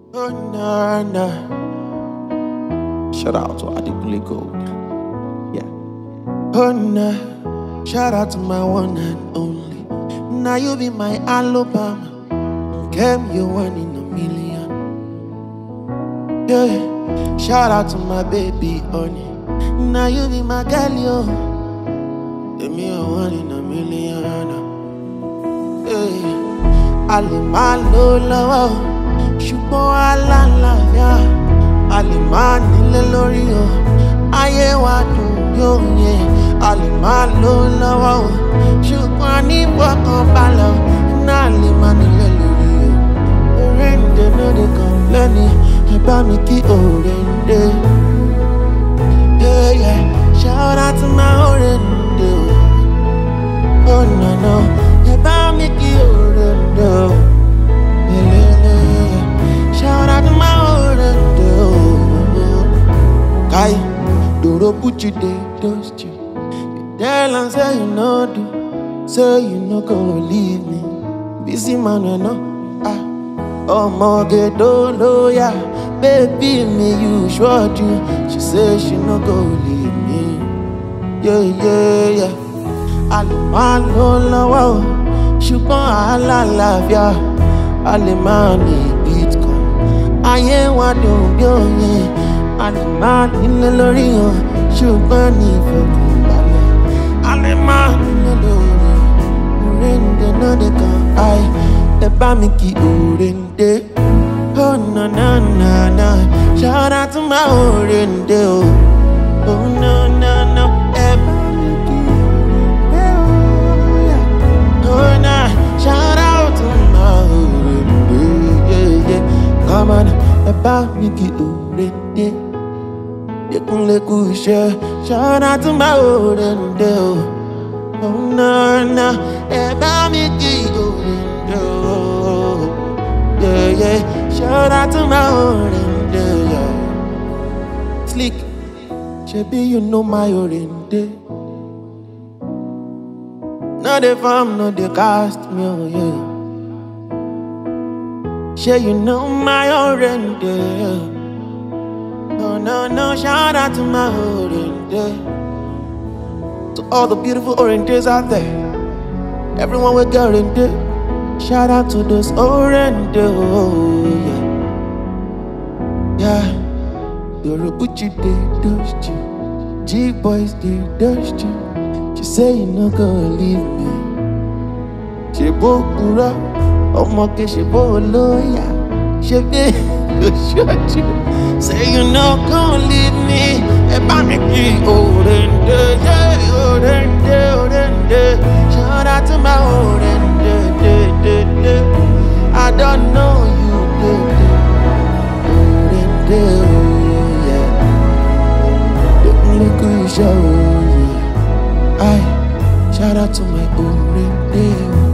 Oh, nah, nah. Shout out to Adekunle Gold. Yeah. Oh, nah. Shout out to my one and only. Now you be my alobam. Nkem, you one in a million. Yeah. Shout out to my baby honey. Now you be my girlie, oh. Temi, you one in a million. Yeah. Alimalo lowo. Sugbon alalaafia. Alimani lórí o. Ayé wa dùn bí oyin. Alimalo lowo. Sugbon ní ìfọ̀kànbalẹ̀. Na alimani lórí o. Orente no dey complain. Ebami ki Orente. Yeah, yeah. Shout out to my Orente. Oh no no. Ebami ki Orente. Shout out to my Orente. Kai, Dorobuchi dey dust you. You tell and say you no do, say you no go leave me. Bisimanuel no, Omoge don't know ya. Baby me you showed you. She say she no go leave me. Yeah yeah yeah. Alimalo lowo, Sugbon alalaafia. Alimani Bitcoin. Ayé wa dùn bí oyin. Alimani lórí o. Sugbon ní ìfọ̀kànbalẹ̀. Alimani lórí. Orente no dey come. Ebami ki Orente. Oh no no no no. Shout out to my Orente oh. Oh no no no. Ebami ki Orente oh yeah. Oh no. Shout out to my Orente yeah yeah. Come on. Ebami ki Orente. Adekunle ku iṣẹ́. Shout out to my Orente oh. Oh no no. Ebami ki Orente oh. Yeah yeah. Shout out to my Orente yeah. Slick. Shebi you know my Orente. No dey farm, no dey cast me oh yeah. Sure you know my Orente. No, no, no, shout out to my Orente. To all the beautiful Orentes out there. Everyone will get Orente. Shout out to those Orente, oh yeah. Yeah. Dorobuchi they dust you. G-boys they dust you. She say you no gonna leave me. She bokura. Omoge she boloya. She be shut you. Say you no gonna leave me. Ebami ki Orente, yeah, Orente, Orente. Shout out to my Orente, I don't know you, Orente, oh yeah. Don't look at you, show, yeah. Shout out to my Orente.